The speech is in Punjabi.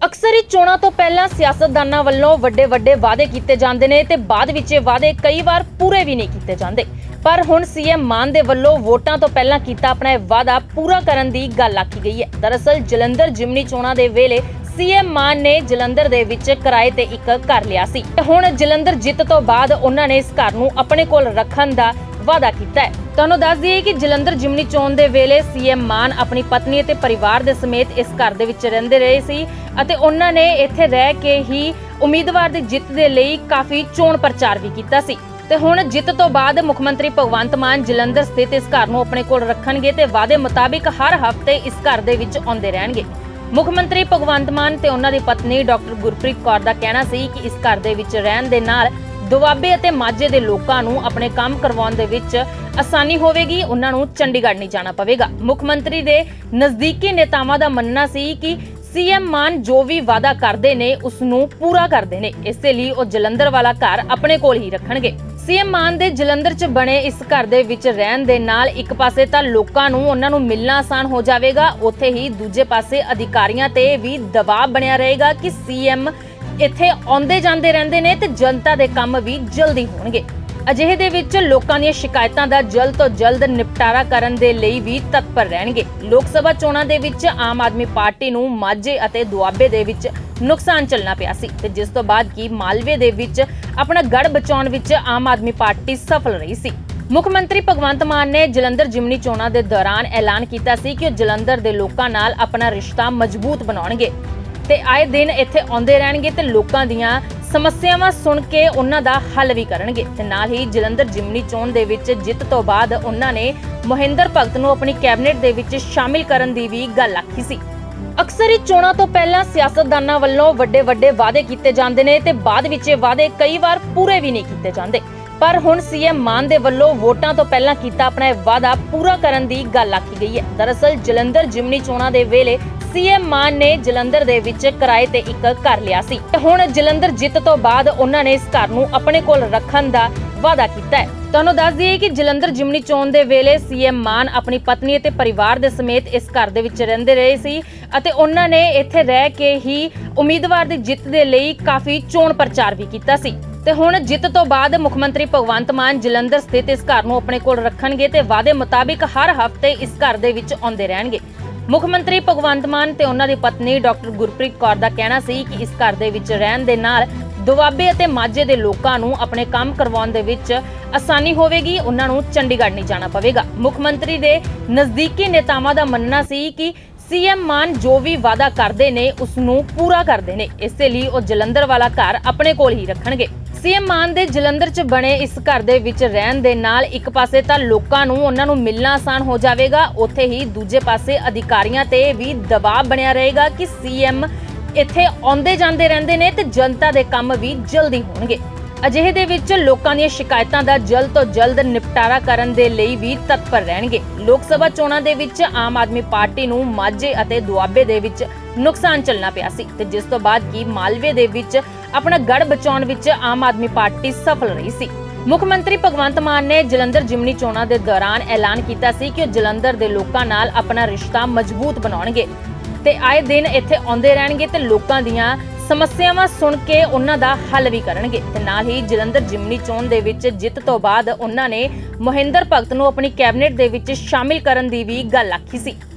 ਅਕਸਰ ਹੀ ਚੋਣਾਂ ਤੋਂ ਪਹਿਲਾਂ ਸਿਆਸਤਦਾਨਾਂ ਵੱਲੋਂ ਵੱਡੇ ਵਾਅਦੇ ਕੀਤੇ ਜਾਂਦੇ ਨੇ ਤੇ ਬਾਅਦ ਵਿੱਚ ਇਹ ਵਾਅਦੇ ਕਈ ਵਾਰ ਪੂਰੇ ਵੀ ਨਹੀਂ ਕੀਤੇ ਜਾਂਦੇ। ਪਰ ਹੁਣ ਸੀਐਮ ਮਾਨ ਦੇ ਵੱਲੋਂ ਵੋਟਾਂ ਤੋਂ ਪਹਿਲਾਂ ਕੀਤਾ ਆਪਣਾ ਇਹ ਵਾਅਦਾ ਪੂਰਾ ਕਰਨ ਦੀ ਗੱਲ ਆਖੀ ਗਈ ਹੈ। ਦਰਅਸਲ ਜਲੰਧਰ ਜਿਮਨੀ ਚੋਣਾਂ ਦੇ ਵੇਲੇ ਸੀਐਮ ਮਾਨ ਨੇ ਜਲੰਧਰ ਦੇ ਵਿੱਚ ਕਿਰਾਏ ਤੇ ਇੱਕ ਘਰ ਲਿਆ ਸੀ ਤੇ ਹੁਣ ਜਲੰਧਰ ਜਿੱਤ ਤੋਂ ਬਾਅਦ ਉਹਨਾਂ ਨੇ ਇਸ ਘਰ ਨੂੰ ਆਪਣੇ ਕੋਲ ਰੱਖਣ ਦਾ ਵਾਅਦਾ ਕੀਤਾ ਹੈ। ਤੁਹਾਨੂੰ ਦੱਸ ਦਈਏ ਕਿ ਜਲੰਧਰ ਜਿਮਨੀ ਚੋਣ ਦੇ ਵੇਲੇ ਸੀਐਮ ਮਾਨ ਆਪਣੀ ਪਤਨੀ ਅਤੇ ਪਰਿਵਾਰ ਦੇ ਸਮੇਤ ਇਸ ਘਰ ਦੇ ਵਿੱਚ ਰਹਿੰਦੇ ਰਹੇ ਸੀ ਅਤੇ ਉਹਨਾਂ ਨੇ ਇੱਥੇ ਰਹਿ ਕੇ ਹੀ ਉਮੀਦਵਾਰ ਦੀ ਜਿੱਤ ਦੇ ਲਈ ਕਾਫੀ ਚੋਣ ਪ੍ਰਚਾਰ ਵੀ ਕੀਤਾ ਸੀ ਤੇ ਹੁਣ ਜਿੱਤ ਤੋਂ ਬਾਅਦ ਮੁੱਖ ਮੰਤਰੀ ਭਗਵੰਤ ਮਾਨ ਜਲੰਧਰ ਸਥਿਤ ਇਸ ਘਰ ਨੂੰ ਆਪਣੇ ਕੋਲ ਰੱਖਣਗੇ ਤੇ ਵਾਅਦੇ ਮੁਤਾਬਿਕ ਹਰ ਹਫ਼ਤੇ ਇਸ ਘਰ ਦੇ ਵਿੱਚ ਆਉਂਦੇ ਰਹਿਣਗੇ। ਮੁੱਖ ਮੰਤਰੀ ਭਗਵੰਤ ਮਾਨ ਤੇ ਉਹਨਾਂ ਦੀ ਪਤਨੀ ਡਾਕਟਰ ਗੁਰਪ੍ਰੀਤ ਕੌਰ ਦਾ ਕਹਿਣਾ ਸੀ ਕਿ ਇਸ ਘਰ ਦੇ ਵਿੱਚ ਰਹਿਣ ਦੇ ਨਾਲ ਦੁਆਬੇ ਅਤੇ ਮਾਝੇ ਦੇ ਲੋਕਾਂ ਨੂੰ ਆਪਣੇ ਕੰਮ ਕਰਵਾਉਣ ਦੇ ਵਿੱਚ ਆਸਾਨੀ ਹੋਵੇਗੀ, ਉਹਨਾਂ ਨੂੰ ਚੰਡੀਗੜ੍ਹ ਨਹੀਂ ਜਾਣਾ ਪਵੇਗਾ। ਮੁੱਖ ਮੰਤਰੀ ਦੇ ਨਜ਼ਦੀਕੀ ਨੇਤਾਵਾਂ ਦਾ ਮੰਨਣਾ ਸੀ ਕਿ ਸੀਐਮ ਮਾਨ ਜੋ ਵੀ ਵਾਅਦਾ ਕਰਦੇ ਨੇ ਉਸ ਨੂੰ ਪੂਰਾ ਕਰਦੇ ਨੇ, ਇਸੇ ਲਈ ਉਹ ਜਲੰਧਰ ਵਾਲਾ ਘਰ ਆਪਣੇ ਕੋਲ ਹੀ ਰੱਖਣਗੇ। ਸੀਐਮ ਮਾਨ ਦੇ ਜਲੰਧਰ 'ਚ ਬਣੇ ਇਸ ਘਰ ਦੇ ਵਿੱਚ ਰਹਿਣ ਦੇ ਨਾਲ ਇੱਕ ਪਾਸੇ ਤਾਂ ਲੋਕਾਂ ਨੂੰ ਉਹਨਾਂ ਨੂੰ ਮਿਲਣਾ ਆਸਾਨ ਹੋ ਜਾਵੇਗਾ, ਉੱਥੇ ਹੀ ਦੂਜੇ ਪਾਸੇ ਅਧਿਕਾਰੀਆਂ ਤੇ ਵੀ ਦਬਾਅ ਬਣਿਆ ਰਹੇਗਾ ਕਿ ਸੀਐਮ ਇੱਥੇ ਆਉਂਦੇ ਜਾਂਦੇ ਰਹਿੰਦੇ ਨੇ ਤੇ ਜਨਤਾ ਦੇ ਕੰਮ ਵੀ ਜਲਦੀ ਹੋਣਗੇ। ਅਜਿਹੇ ਦੇ ਵਿੱਚ ਲੋਕਾਂ ਦੀਆਂ ਸ਼ਿਕਾਇਤਾਂ ਦਾ ਜਲਦ ਤੋਂ ਜਲਦ ਨਿਪਟਾਰਾ ਕਰਨ ਦੇ ਲਈ ਵੀ ਤਤਪਰ ਰਹਿਣਗੇ। ਲੋਕ ਸਭਾ ਚੋਣਾਂ ਦੇ ਵਿੱਚ ਆਮ ਆਦਮੀ ਪਾਰਟੀ ਨੂੰ ਮਾਝੇ ਅਤੇ ਦੁਆਬੇ ਦੇ ਵਿੱਚ ਨੁਕਸਾਨ ਝੱਲਣਾ ਪਿਆ ਸੀ ਤੇ ਜਿਸ ਤੋਂ ਬਾਅਦ ਕੀ ਮਾਲਵੇ ਦੇ ਵਿੱਚ ਆਪਣਾ ਗੜ ਬਚਾਉਣ ਵਿੱਚ ਆਮ ਆਦਮੀ ਪਾਰਟੀ ਸਫਲ ਰਹੀ ਸੀ। ਮੁੱਖ ਮੰਤਰੀ ਭਗਵੰਤ ਮਾਨ ਨੇ ਜਲੰਧਰ ਜਿਮਨੀ ਚੋਣਾਂ ਦੇ ਦੌਰਾਨ ਐਲਾਨ ਕੀਤਾ ਸੀ ਕਿ ਉਹ ਜਲੰਧਰ ਦੇ ਲੋਕਾਂ ਨਾਲ ਆਪਣਾ ਰਿਸ਼ਤਾ ਮਜ਼ਬੂਤ ਬਣਾਉਣਗੇ ਤੇ ਆਏ ਦਿਨ ਇੱਥੇ ਆਉਂਦੇ ਰਹਿਣਗੇ ਤੇ ਲੋਕਾਂ ਦੀਆਂ ਸਮੱਸਿਆਵਾਂ ਸੁਣ ਕੇ ਉਹਨਾਂ ਦਾ ਹੱਲ ਵੀ ਕਰਨਗੇ ਤੇ ਨਾਲ ਹੀ ਜਲੰਧਰ ਜਿਮਨੀ ਚੋਣ ਦੇ ਵਿੱਚ ਜਿੱਤ ਤੋਂ ਬਾਅਦ ਉਹਨਾਂ ਨੇ ਮੋਹਿੰਦਰ ਭਗਤ ਨੂੰ ਆਪਣੀ ਕੈਬਨਿਟ ਦੇ ਵਿੱਚ ਸ਼ਾਮਿਲ ਕਰਨ ਦੀ ਵੀ ਗੱਲ ਆਖੀ ਸੀ। ਅਕਸਰ ਹੀ ਚੋਣਾਂ ਤੋਂ ਪਹਿਲਾਂ ਸਿਆਸਤਦਾਨਾਂ ਵੱਲੋਂ ਵੱਡੇ ਵਾਅਦੇ ਕੀਤੇ ਜਾਂਦੇ ਨੇ ਤੇ ਬਾਅਦ ਵਿੱਚ ਇਹ ਵਾਅਦੇ ਕਈ ਵਾਰ ਪੂਰੇ ਵੀ ਨਹੀਂ ਕੀਤੇ ਜਾਂਦੇ। ਪਰ ਹੁਣ ਸੀਐਮ ਮਾਨ ਦੇ ਵੱਲੋਂ ਵੋਟਾਂ ਤੋਂ ਪਹਿਲਾਂ ਕੀਤਾ ਆਪਣਾ ਇਹ ਵਾਅਦਾ ਪੂਰਾ ਕਰਨ ਦੀ ਗੱਲ ਆਖੀ ਗਈ ਹੈ। ਦਰਅਸਲ ਜਲੰਧਰ ਜਿਮਨੀ ਚੋਣਾਂ ਦੇ ਵੇਲੇ ਸੀਐਮ ਮਾਨ ਨੇ ਜਲੰਧਰ ਦੇ ਵਿੱਚ ਕਿਰਾਏ ਤੇ ਇੱਕ ਘਰ ਲਿਆ ਸੀ ਤੇ ਹੁਣ ਜਲੰਧਰ ਜਿੱਤ ਤੋਂ ਬਾਅਦ ਉਹਨਾਂ ਨੇ ਇਸ ਘਰ ਨੂੰ ਆਪਣੇ ਕੋਲ ਰੱਖਣ ਦਾ ਵਾਅਦਾ ਕੀਤਾ ਹੈ। ਤੁਹਾਨੂੰ ਦੱਸ ਦਈਏ ਕਿ ਜਲੰਧਰ ਜਿਮਨੀ ਚੋਣ ਦੇ ਵੇਲੇ ਸੀਐਮ ਮਾਨ ਆਪਣੀ ਪਤਨੀ ਅਤੇ ਪਰਿਵਾਰ ਦੇ ਸਮੇਤ ਇਸ ਘਰ ਦੇ ਵਿੱਚ ਰਹਿੰਦੇ ਰਹੇ ਸੀ ਅਤੇ ਉਹਨਾਂ ਨੇ ਇੱਥੇ ਰਹਿ ਕੇ ਹੀ ਉਮੀਦਵਾਰ ਦੀ ਜਿੱਤ ਦੇ ਲਈ ਕਾਫੀ ਚੋਣ ਪ੍ਰਚਾਰ ਵੀ ਕੀਤਾ ਸੀ ਤੇ ਹੁਣ ਜਿੱਤ ਤੋਂ ਬਾਅਦ ਮੁੱਖ ਮੰਤਰੀ ਭਗਵੰਤ ਮਾਨ ਜਲੰਧਰ ਸਥਿਤ ਇਸ ਘਰ ਨੂੰ ਆਪਣੇ ਕੋਲ ਰੱਖਣਗੇ ਤੇ ਵਾਅਦੇ ਮੁਤਾਬਿਕ ਹਰ ਹਫ਼ਤੇ ਇਸ ਘਰ ਦੇ ਵਿੱਚ ਆਉਂਦੇ ਰਹਿਣਗੇ। ਮੁੱਖ ਮੰਤਰੀ ਭਗਵੰਤ ਮਾਨ ਤੇ ਉਹਨਾਂ ਦੀ ਪਤਨੀ ਡਾਕਟਰ ਗੁਰਪ੍ਰੀਤ ਕੌਰ ਦਾ ਕਹਿਣਾ ਸੀ ਕਿ ਇਸ ਘਰ ਦੇ ਵਿੱਚ ਰਹਿਣ ਦੇ ਨਾਲ ਦੁਆਬੇ ਅਤੇ ਮਾਝੇ ਦੇ ਲੋਕਾਂ ਨੂੰ ਆਪਣੇ ਕੰਮ ਕਰਵਾਉਣ ਦੇ ਵਿੱਚ ਆਸਾਨੀ ਹੋਵੇਗੀ, ਉਹਨਾਂ ਨੂੰ ਚੰਡੀਗੜ੍ਹ ਨਹੀਂ ਜਾਣਾ ਪਵੇਗਾ। ਮੁੱਖ ਮੰਤਰੀ ਦੇ ਨਜ਼ਦੀਕੀ ਨੇਤਾਵਾਂ ਦਾ ਮੰਨਣਾ ਸੀ ਕਿ ਸੀਐਮ ਮਾਨ ਜੋ ਵੀ ਵਾਅਦਾ ਕਰਦੇ ਨੇ ਉਸ ਨੂੰ ਪੂਰਾ ਕਰਦੇ ਨੇ, ਇਸੇ ਲਈ ਉਹ ਜਲੰਧਰ ਵਾਲਾ ਘਰ ਆਪਣੇ ਕੋਲ ਹੀ ਰੱਖਣਗੇ। ਸੀਐਮ ਮਾਨ ਦੇ ਜਲੰਧਰ 'ਚ ਬਣੇ ਇਸ ਘਰ ਦੇ ਵਿੱਚ ਰਹਿਣ ਦੇ ਨਾਲ ਇੱਕ ਪਾਸੇ ਤਾਂ ਲੋਕਾਂ ਨੂੰ ਉਹਨਾਂ ਨੂੰ ਮਿਲਣਾ ਆਸਾਨ ਹੋ ਜਾਵੇਗਾ, ਉੱਥੇ ਹੀ ਦੂਜੇ ਪਾਸੇ ਅਧਿਕਾਰੀਆਂ ਤੇ ਵੀ ਦਬਾਅ ਬਣਿਆ ਰਹੇਗਾ ਕਿ ਸੀਐਮ ਇੱਥੇ ਆਉਂਦੇ ਜਾਂਦੇ ਰਹਿੰਦੇ ਨੇ ਤੇ ਜਨਤਾ ਦੇ ਕੰਮ ਵੀ ਜਲਦੀ ਹੋਣਗੇ। ਅਜਿਹੇ ਦੇ ਵਿੱਚ ਲੋਕਾਂ ਦੀਆਂ ਸ਼ਿਕਾਇਤਾਂ ਦਾ ਜਲਦ ਤੋਂ ਜਲਦ ਨਿਪਟਾਰਾ ਕਰਨ ਦੇ ਲਈ ਵੀ ਤਤਪਰ ਰਹਿਣਗੇ। ਲੋਕ ਸਭਾ ਚੋਣਾਂ ਦੇ ਵਿੱਚ ਆਮ ਆਦਮੀ ਪਾਰਟੀ ਨੂੰ ਮਾਝੇ ਅਤੇ ਦੁਆਬੇ ਦੇ ਵਿੱਚ ਨੁਕਸਾਨ ਝੱਲਣਾ ਪਿਆ ਸੀ ਤੇ ਜਿਸ ਤੋਂ ਬਾਅਦ ਕੀ ਮਾਲਵੇ ਦੇ ਵਿੱਚ ਆਪਣਾ ਗੜ ਬਚਾਉਣ ਵਿੱਚ ਆਮ ਆਦਮੀ ਪਾਰਟੀ ਸਫਲ ਰਹੀ ਸੀ। ਮੁੱਖ ਮੰਤਰੀ ਭਗਵੰਤ ਮਾਨ ਨੇ ਜਲੰਧਰ ਜਿਮਨੀ ਚੋਣਾਂ ਦੇ ਦੌਰਾਨ ਐਲਾਨ ਕੀਤਾ ਸੀ ਕਿ ਉਹ ਜਲੰਧਰ ਦੇ ਲੋਕਾਂ ਨਾਲ ਆਪਣਾ ਰਿਸ਼ਤਾ ਮਜ਼ਬੂਤ ਬਣਾਉਣਗੇ ਤੇ ਆਏ ਦਿਨ ਇੱਥੇ ਆਉਂਦੇ ਰਹਿਣਗੇ ਤੇ ਲੋਕਾਂ ਦੀਆਂ ਸਮੱਸਿਆਵਾਂ ਸੁਣ ਕੇ ਉਹਨਾਂ ਦਾ ਹੱਲ ਵੀ ਕਰਨਗੇ ਤੇ ਨਾਲ ਹੀ ਜਲੰਧਰ ਜਿਮਨੀ ਚੋਣ ਦੇ ਵਿੱਚ ਜਿੱਤ ਤੋਂ ਬਾਅਦ ਉਹਨਾਂ ਨੇ ਮੋਹਿੰਦਰ ਭਗਤ ਨੂੰ ਆਪਣੀ ਕੈਬਨਿਟ ਦੇ ਵਿੱਚ ਸ਼ਾਮਿਲ ਕਰਨ ਦੀ ਵੀ ਗੱਲ ਆਖੀ ਸੀ।